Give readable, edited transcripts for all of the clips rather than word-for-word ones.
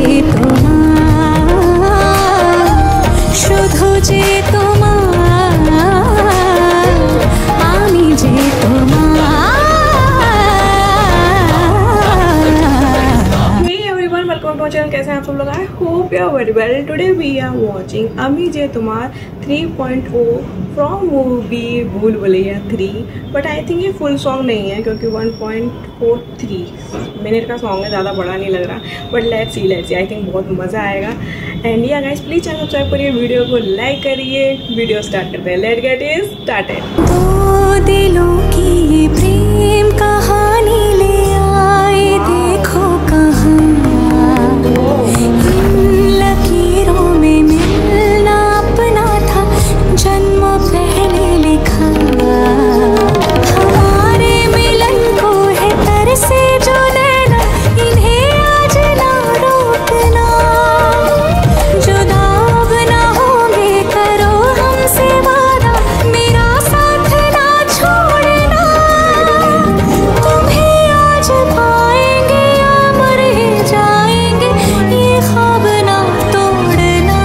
শুধু যে তোমার, আমি যে তোমার। चैनल कैसे हैं आप सब लोग? I hope you are very well. Today we are watching अमी जे तुम्हार 3.0 from movie Bhool Bhulaiyaa 3। But I think ये फुल सॉन्ग नहीं है क्योंकि 1.43 मिनट का सॉन्ग है, ज़्यादा बड़ा नहीं लग रहा। But let's see I think बहुत मज़ा आएगा। And yeah guys please channel subscribe करिए, वीडियो को लाइक करिए। वीडियो स्टार्ट करते हैं। Let's get it started. दो दिलों की ये प्रेम कहानी ले आए, देखो कहाँ लकीरों में मिलना अपना था, जन्म पहले लिखा। हमारे मिलन को है तरसे जो नैना, इन्हें आज ना रोकना। जुदा अब ना होंगे, करो हमसे वादा, मेरा साथ ना छोड़ना। तुम्हें आज पाएंगे या मर ही जाएंगे, ये ख्वाब ना तोड़ना।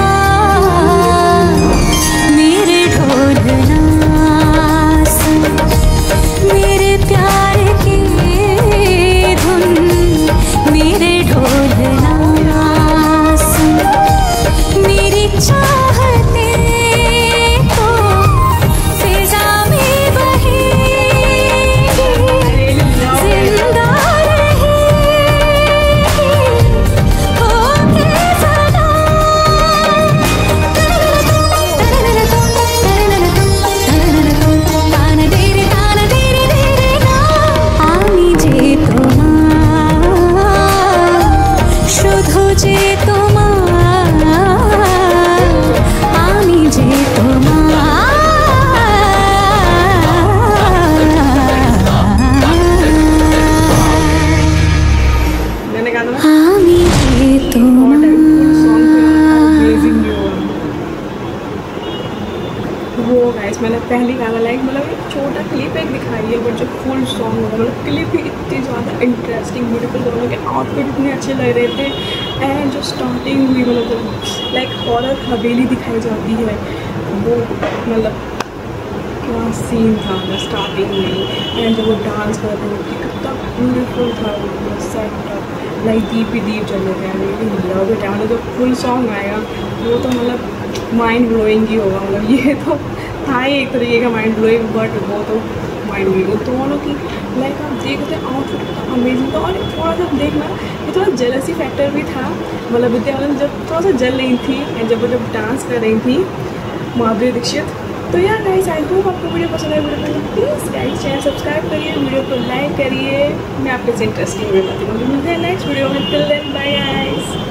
मेरे ढोलना सुन, मेरे प्यार की धुन। मेरे ढोलना सुन, मेरी चाहते तो फिजा में बहेगी, जिंदा रहेगी होके सदा। আমি যে তোমার, শুধু যে তোমার, আমি যে मैंने कहा था ना আমি যে তোমার। वो गाइस मैंने पहली गाना लाइक मतलब एक छोटा क्लिप एक दिखाई है, बट जो फुल सॉन्ग होगा मतलब क्लिप ही इतनी ज़्यादा इंटरेस्टिंग ब्यूटीफुल, दोनों के आउटफिट इतने अच्छे लग रहे थे। एंड जो स्टार्टिंग हुई मतलब लाइक हॉरर हवेली दिखाई जाती है, वो मतलब क्या सीन था ना स्टार्टिंग में। एंड जब वो डांस कर रहे थे कितना ब्यूटीफुल था वो सेट, लाइक दीप ही दीप चल रहे थे। Love it. मतलब जब फुल सॉन्ग आएगा वो तो मतलब माइंड ब्लोइंग ही होगा। मतलब ये तो था ही एक तरीके का माइंड ब्लोइंग, बट वो तो माइंड ब्लोइंग दोनों की। लाइक आप देखते आउटफिट कितना अमेजिंग था। और थोड़ा सा देखना ये थोड़ा जेलसी फैक्टर भी था, मतलब विद्या बालन जब थोड़ा सा जल रही थी एंड जब डांस कर रही थी माधुरी दीक्षित। तो यार गाइस आई होप आपको वीडियो पसंद है। वीडियो को प्लीज़ गाइस चैनल सब्सक्राइब करिए, वीडियो को लाइक करिए। मैं आपके से इंटरेस्टिंग वीडियो बताती हूँ। मिलते हैं नेक्स्ट वीडियो में। Till then bye guys.